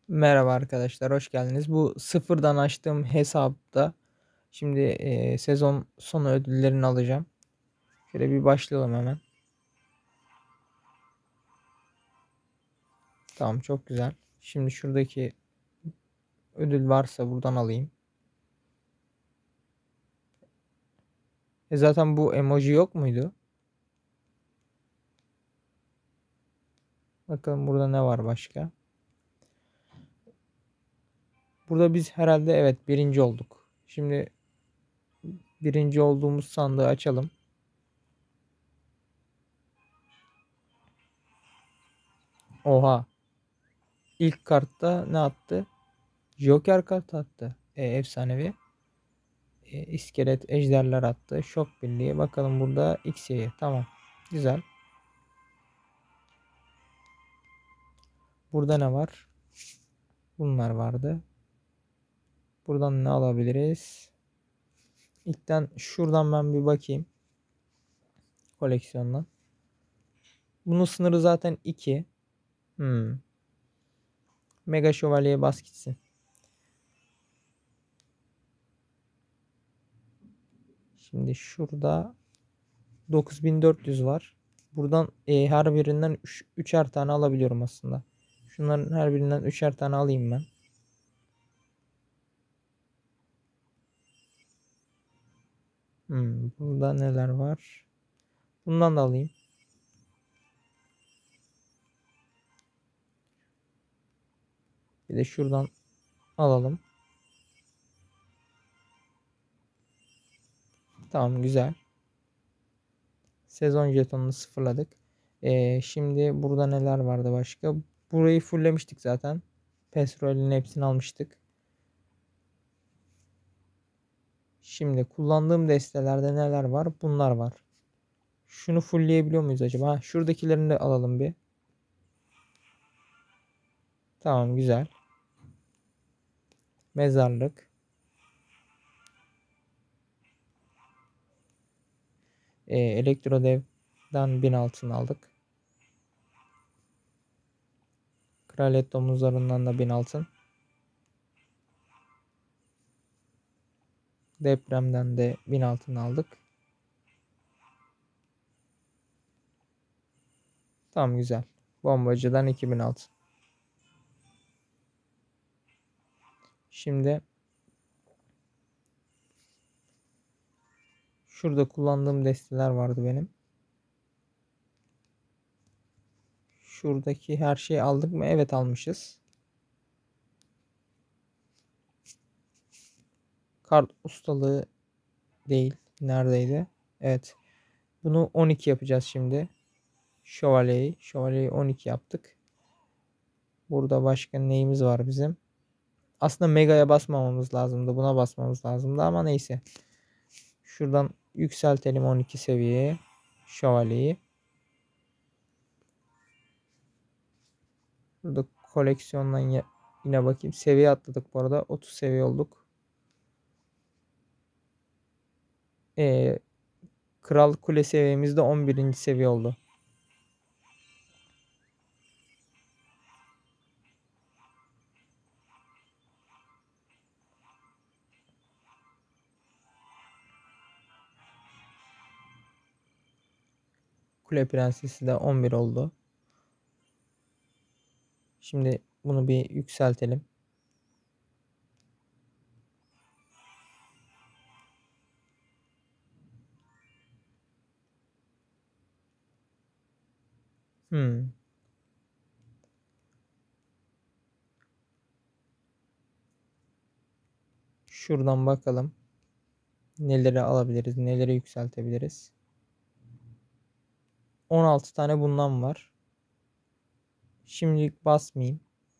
Merhaba arkadaşlar, hoş geldiniz. Bu sıfırdan açtığım hesapta şimdi sezon sonu ödüllerini alacağım. Şöyle bir başlayalım hemen. Tamam, çok güzel. Şimdi şuradaki ödül varsa buradan alayım. Zaten bu emoji yok muydu? Bakalım burada ne var başka. Burada biz herhalde evet birinci olduk. Şimdi birinci olduğumuz sandığı açalım. Oha. İlk kartta ne attı? Joker kart attı. Efsanevi. İskelet ejderler attı. Şok birliği. Bakalım burada X'ye. Tamam. Güzel. Burada ne var? Bunlar vardı. Buradan ne alabiliriz? İlkten şuradan ben bir bakayım. Koleksiyondan. Bunun sınırı zaten 2. Mega Şövalye'ye bas gitsin. Şimdi şurada 9400 var. Buradan her birinden 3'er tane alabiliyorum aslında. Şunların her birinden 3'er tane alayım ben. Burada neler var? Bundan da alayım. Bir de şuradan alalım. Tamam, güzel. Sezon jetonunu sıfırladık. Şimdi burada neler vardı başka? Burayı fulllemiştik zaten. Petrolün hepsini almıştık. Şimdi kullandığım destelerde neler var? Bunlar var. Şunu fullleyebiliyor muyuz acaba? Ha, şuradakilerini de alalım bir. Tamam, güzel. Mezarlık. Elektrodev'den 1000 altın aldık. Kraliyet domuzlarından da 1000 altın. Depremden de 1000 altın aldık. Tamam, güzel. Bombacıdan 2000 altın. Şimdi şurada kullandığım desteler vardı benim. Şuradaki her şeyi aldık mı? Evet, almışız. Kart ustalığı değil. Neredeydi? Evet. Bunu 12 yapacağız şimdi. Şövalyeyi. Şövalyeyi 12 yaptık. Burada başka neyimiz var bizim? Aslında Mega'ya basmamamız lazımdı. Buna basmamız lazımdı ama neyse. Şuradan yükseltelim 12 seviyeye. Şövalyeyi. Burada koleksiyondan yine bakayım. Seviye atladık bu arada. 30 seviye olduk. Ee, Kral Kule seviyemizde 11. seviye oldu. Kule Prensesi de 11 oldu. Şimdi bunu bir yükseltelim. Hmm. Şuradan bakalım. Neleri alabiliriz, neleri yükseltebiliriz. 16 tane bundan var. Şimdilik basmayayım.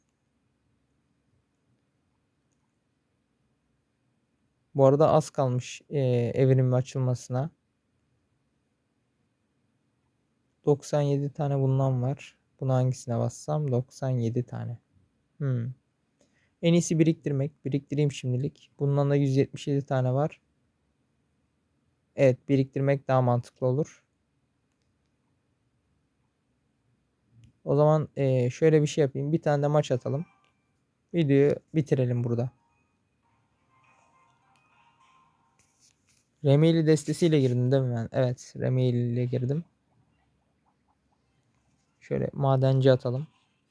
Bu arada az kalmış evrimin açılmasına. 97 tane bundan var. Bunu hangisine bassam? 97 tane. En iyisi biriktirmek. Biriktireyim şimdilik. Bundan da 177 tane var. Evet, biriktirmek daha mantıklı olur. O zaman şöyle bir şey yapayım. Bir tane de maç atalım. Videoyu bitirelim burada. Remeli destesiyle girdim değil mi ben? Evet, Remeli ile girdim. Şöyle madenci atalım.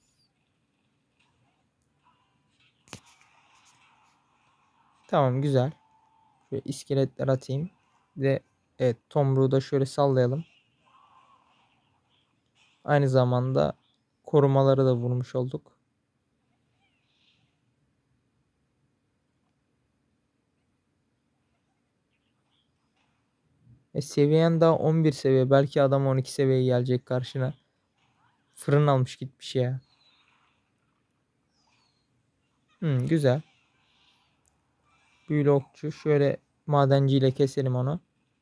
Tamam, güzel. Şöyle iskeletler atayım. Bir de evet, tomruğu da şöyle sallayalım. Aynı zamanda korumaları da vurmuş olduk. Seviyen daha 11 seviye. Belki adam 12 seviyeye gelecek karşına. Fırın almış gitmiş ya. Güzel. Büyülü okçu. Şöyle madenciyle keselim onu.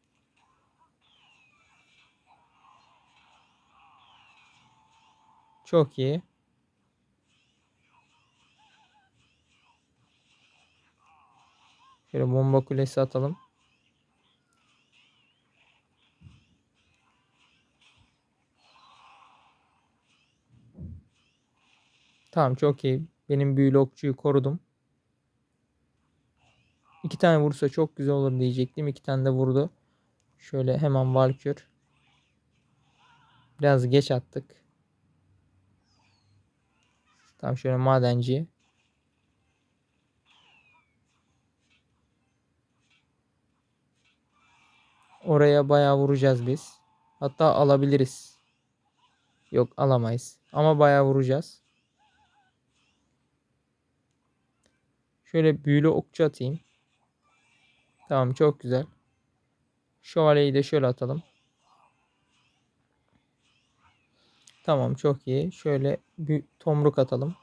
Çok iyi. Şöyle bomba kulesi atalım. Tamam, çok iyi. Benim büyülü okçuyu korudum. 2 tane vursa çok güzel olur diyecektim. 2 tane de vurdu. Şöyle hemen Valkür. Biraz geç attık. Tamam, şöyle madenci. Oraya bayağı vuracağız biz. Hatta alabiliriz. Yok, alamayız. Ama bayağı vuracağız. Şöyle büyülü okçu atayım. Tamam, çok güzel. Şövalyeyi de şöyle atalım. Tamam, çok iyi. Şöyle bir tomruk atalım.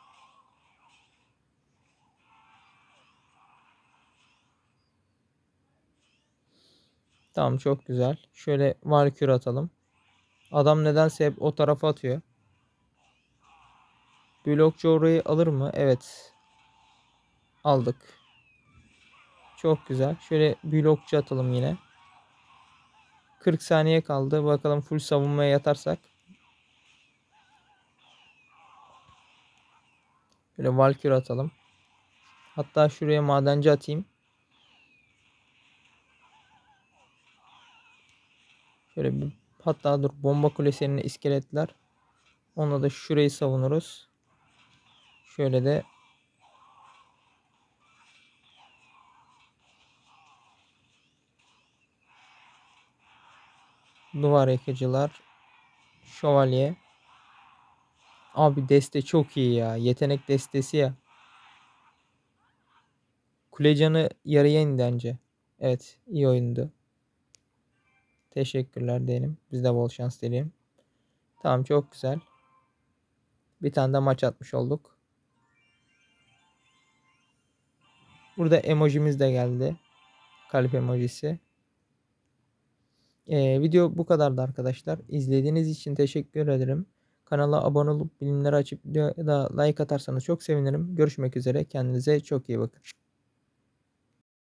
Tamam, çok güzel. Şöyle valkür atalım. Adam nedense hep o tarafa atıyor. Blokçu orayı alır mı? Evet. Aldık. Çok güzel. Şöyle blokçu atalım yine. 40 saniye kaldı. Bakalım full savunmaya yatarsak. Böyle valkür atalım. Hatta şuraya madenci atayım. Şöyle bir, hatta dur, bomba kulesinin iskeletler. Onunla da şurayı savunuruz. Şöyle de duvar yıkıcılar. Şövalye. Abi deste çok iyi ya. Yetenek destesi ya. Kule canı yarıya indi bence. Evet, iyi oyundu. Teşekkürler diyelim. Biz de bol şans dileyelim. Tamam, çok güzel. Bir tane de maç atmış olduk. Burada emojimiz de geldi. Kalp emojisi. Video bu kadardı arkadaşlar. İzlediğiniz için teşekkür ederim. Kanala abone olup bildirimleri açıp da like atarsanız çok sevinirim. Görüşmek üzere. Kendinize çok iyi bakın.